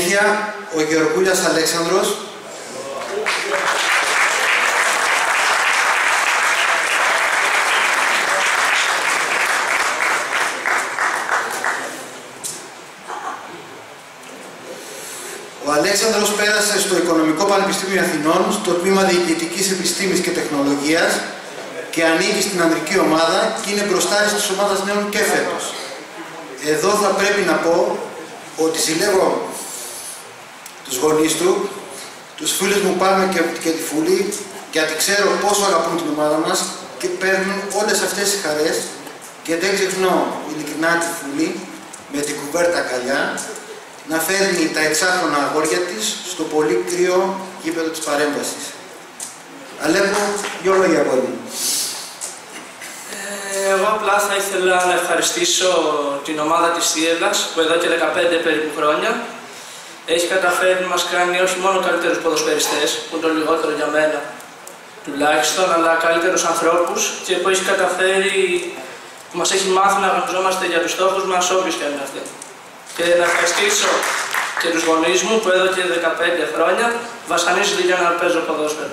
συνέχεια, ο Γεωργούλιας Αλέξανδρος. Ο Αλέξανδρος πέρασε στο Οικονομικό Πανεπιστήμιο Αθηνών, στο τμήμα Διοικητικής Επιστήμης και Τεχνολογίας και ανήκει στην ανδρική ομάδα και είναι μπροστάρης της ομάδας νέων και φέτος. Εδώ θα πρέπει να πω ότι ζηλεύω τους γονείς του, τους φίλους μου Πάμε και τη Φούλη, γιατί ξέρω πόσο αγαπούν την ομάδα μας και παίρνουν όλες αυτές τις χαρές και δεν ξεχνώ ειλικρινά τη Φούλη με την κουβέρτα καλιά να φέρνει τα εξάχρονα αγόρια της στο πολύ κρύο γήπεδο της παρέμβασης. Αλέκο, δυο λόγια από μου. Εγώ απλά θα ήθελα να ευχαριστήσω την ομάδα της Θίελλας που εδώ και 15 περίπου χρόνια έχει καταφέρει να μας κάνει όχι μόνο καλύτερους ποδοσφαιριστές, που είναι το λιγότερο για μένα τουλάχιστον, αλλά καλύτερους ανθρώπους και που έχει καταφέρει, που μας έχει μάθει να αγωνιζόμαστε για τους στόχους μας όποιους και αν είναι αυτοί. Και να ευχαριστήσω και τους γονείς μου που εδώ και 15 χρόνια βασανίζονται για να παίζω ποδόσφαιρο.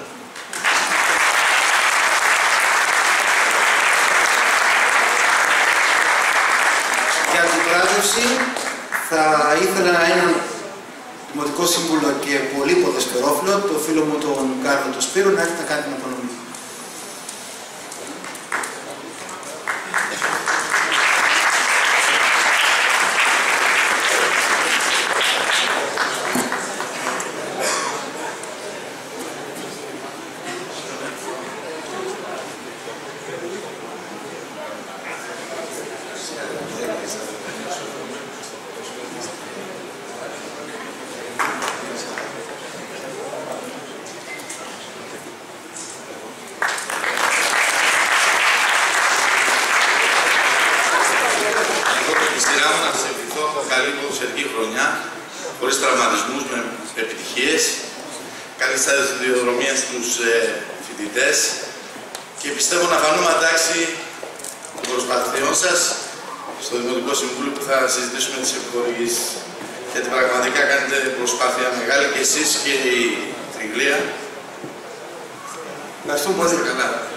Για την βράβευση θα ήθελα έναν δημοτικό σύμβουλο και πολύ ποδοσφαιρόφιλο, το φίλο μου τον Κάρλο τον Σπύρο, να έρθει να κάνει την απονομή. Καλή ποδοσφαιρική χρονιά, χωρίς τραυματισμούς, με επιτυχίες. Καλή σταδιοδρομία στους φοιτητές και πιστεύω να φανούμε ατάξει των προσπαθειών σας στο Δημοτικό Συμβούλιο που θα συζητήσουμε τις επιχορηγήσεις. Γιατί πραγματικά κάνετε προσπάθεια μεγάλη και εσείς και η Τριγλία. Ευχαριστούμε πολύ. Καλά.